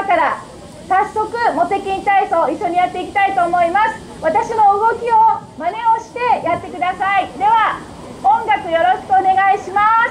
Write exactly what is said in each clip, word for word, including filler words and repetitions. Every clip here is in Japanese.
今から早速モテ筋体操一緒にやっていきたいと思います。私の動きを真似をしてやってください。では音楽よろしくお願いします。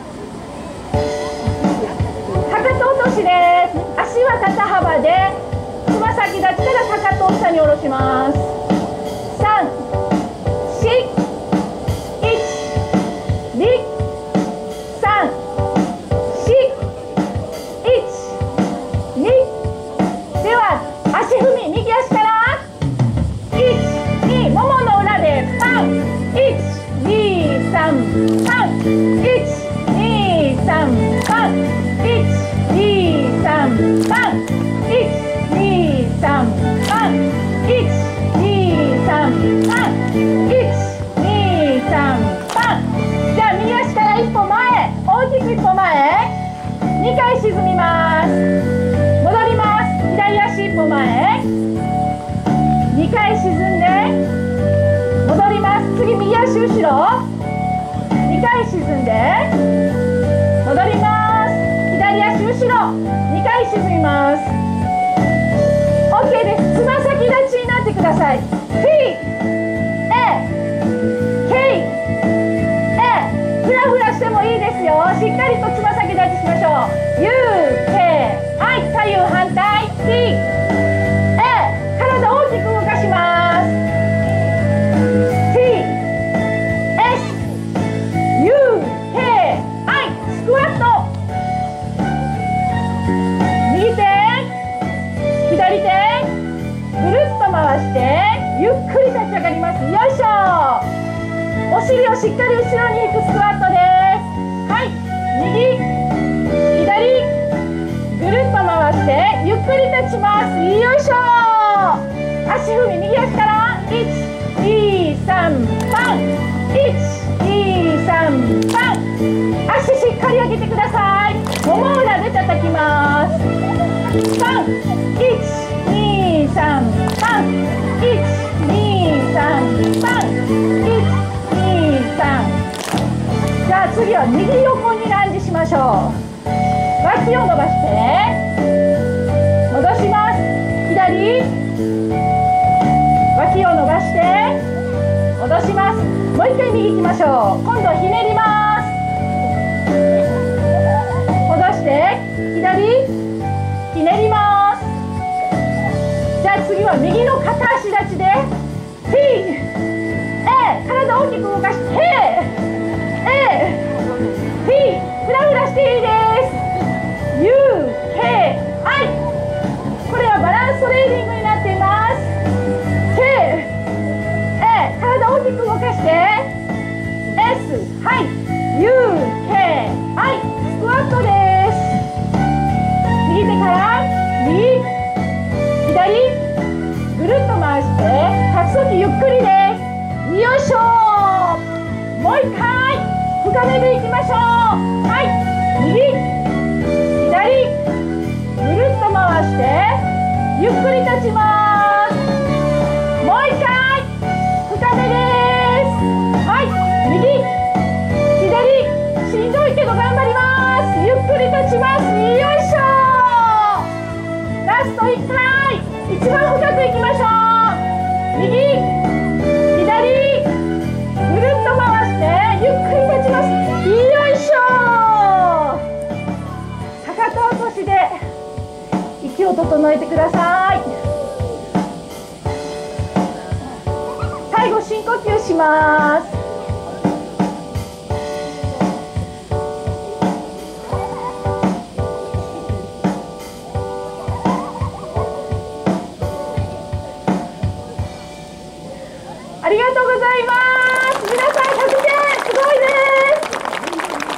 かかと落としです。足は肩幅でつま先立ちからかかとを下に下ろします。さん、し、いち、に、さん、し、いち、に。では足踏み、右足からいち、に、ももの裏でさん、いち、に、さん、さん、いち、に、さん、さん、いち、に、さん、さん、いち、に、さん、さん、いち、に、さん、さん、いち、に、さん、さん。じゃあ右足から一歩前、大きく一歩前、にかい沈みます。戻ります。左足一歩前、にかい沈んで戻ります。次右足後ろ、にかい沈んで戻ります。左足後ろ、にかい沈みます。 OK です。つま先立ちになってください。 T、A、K、A、ふらふらしてもいいですよ。しっかりとつま先立ちしましょう。 U、K、I、左右反対。 T、A、体大きく動かします。 T、S、U、K、I、スクワット。右手左手ぐるっと回してゆっくり立ち上がります。よいしょ。お尻をしっかり後ろに引くスクワットです。はい、右左ぐるっと回してゆっくり立ちます。よいしょ。足踏み、右足からいち、に、さん、さん、いち、に、さん、さん。足しっかり上げてください。もも裏で叩きます。さん、いち、に、さん、さん、いち、に、さん、さん、いち、に、さん。じゃあ次は右横にランジしましょう。脇を伸ばして戻します。左脇を伸ばして戻します。もう一回右行きましょう。今度はひねります。戻して左ひねります。じゃあ次は右の片足立ちで T、A、体大きく動かして A、T、ふらふらしていいです。 U、K、I。 これはバランストレーニングになっています。 K、A、体大きく動かして S、はい、U、K、I、スクワットです。右手から右左ぐるっと回して立つときゆっくりです。よいしょ。もう一回深めでいきましょう。はい、右左ぐるっと回してゆっくり立ちます。もう一回深めです。はい、右左しんどいけど頑張ります。ゆっくり立ちます。よいしょ。ラストいっかい、一番深くいきましょう。右左ぐるっと回してゆっくり立ちます。よいしょ。かかと落としで息を整えてください。最後深呼吸します。ありがとうございます。